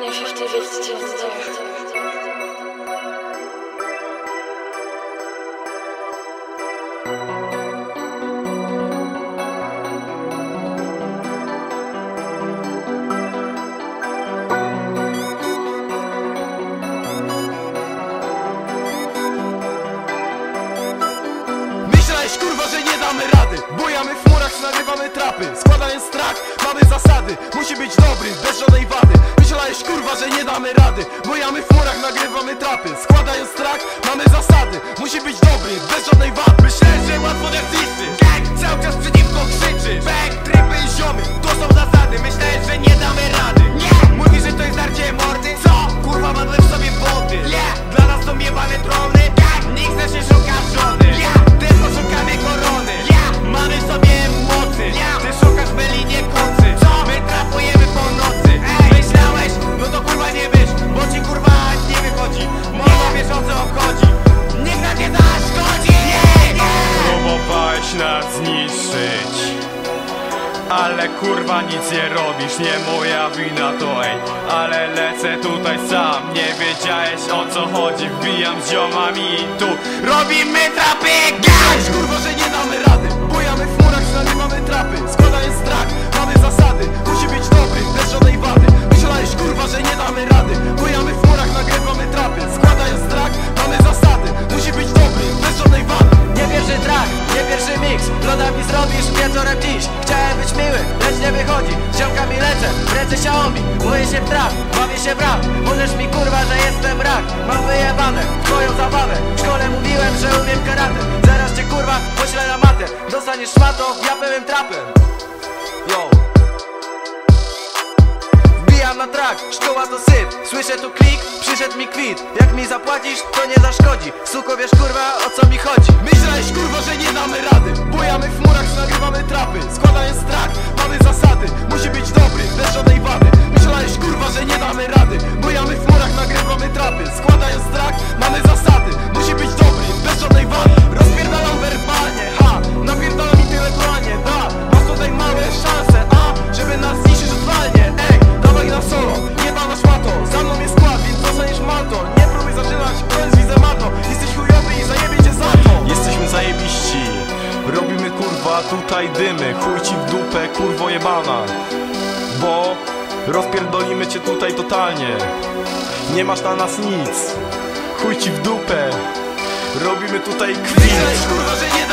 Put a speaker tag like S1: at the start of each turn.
S1: only 50 bits to do.
S2: Myślałeś kurwa, że nie damy rady. Bujamy w murach, nagrywamy trapy. Składając track, mamy zasady. Musi być dobry, bez żadnej wady. Myślałeś kurwa, że nie damy rady. Bujamy w murach, nagrywamy trapy. Składając track, mamy zasady. Musi być dobry, bez żadnej wady. Myślałeś, że łatwo decyzji. Gang cały czas przeciwko krzyczy. Bang, tryby i ziomy, to są zasady. Myślałeś, że nie damy rady. Nie! Mówisz, że to jest darcie mordy. Co? Kurwa, mam w sobie wody. Yeah! Dla nas są jebane trony. Gang, nikt z nas nie szuka żony. Yeah! Tylko szukamy korony. Yeah! Mamy w sobie mocy. Yeah! Ty szukasz byli nie końcy. Co? My trapujemy po nocy. Ej! Myślałeś? No to kurwa nie wiesz, bo ci kurwa nie wychodzi. Mocno wiesz o co chodzi. Nikt nam nie zaszkodzi.
S3: Próbowałeś nas zniszczyć, ale kurwa nic nie robisz, nie moja wina to ej. Ale lecę tutaj sam, nie wiedziałeś o co chodzi. Wbijam z ziomami i tu robimy trapy.
S2: Myślałeś kurwa, że nie damy rady. Bujamy w murach, nagrywamy trapy. Składając track, mamy zasady. Musi być dobry, bez żadnej wady. Myślałeś kurwa, że nie damy rady. Bujamy w murach, nagrywamy trapy. Składając track, mamy zasady. Musi być dobry, bez żadnej wady.
S4: Nie pierwszy track, nie pierwszy mix. Lodami zrobisz wieczorem dziś. Chciałem być miły, lecz nie wychodzi. Z ziomkami lecę, w ręce Xiaomi. Boję się w trap, bawię się w rap. Możesz mi kurwa, że jestem rak. Mam wyjebane twoją zabawę. W szkole mówiłem, że umiem karate. Zaraz cię kurwa poślę na matę. Dostaniesz szmatą, ja pełnym trapem. Yo. Wbijam na track, szkoła to syp. Słyszę tu klik, przyszedł mi kwit. Jak mi zapłacisz, to nie zaszkodzi. Suko, wiesz kurwa, o co mi chodzi.
S2: Myślałeś kurwa, że nie damy rady. Bujamy w murach, nagrywamy trapy. Składając track, mamy zasady. Musi być dobry, bez żadnej wady. Myślałeś kurwa, że nie damy rady. Bujamy w murach, nagrywamy trapy. Składając track, mamy zasady. Musi być dobry, bez żadnej wady. Rozpierdalam werbalnie, ha. Napierdalam intelektualnie, da. Masz tutaj małe szanse, a żeby nas zniszczyć totalnie. Ej, dawaj na solo, jebana szmato. Za mną jest skład, więc dostaniesz malto. Nie próbuj zaczynać, koniec widzę marno. Jesteś chujowy i zajebie cię za to.
S3: Jesteśmy zajebiści, robimy kurwa tutaj dymy. Chuj ci w dupę, kurwo jebana, bo rozpierdolimy cię tutaj totalnie. Nie masz na nas nic, chuj ci w dupę. Robimy tutaj kwit.
S2: Myślałeś kurwa, że nie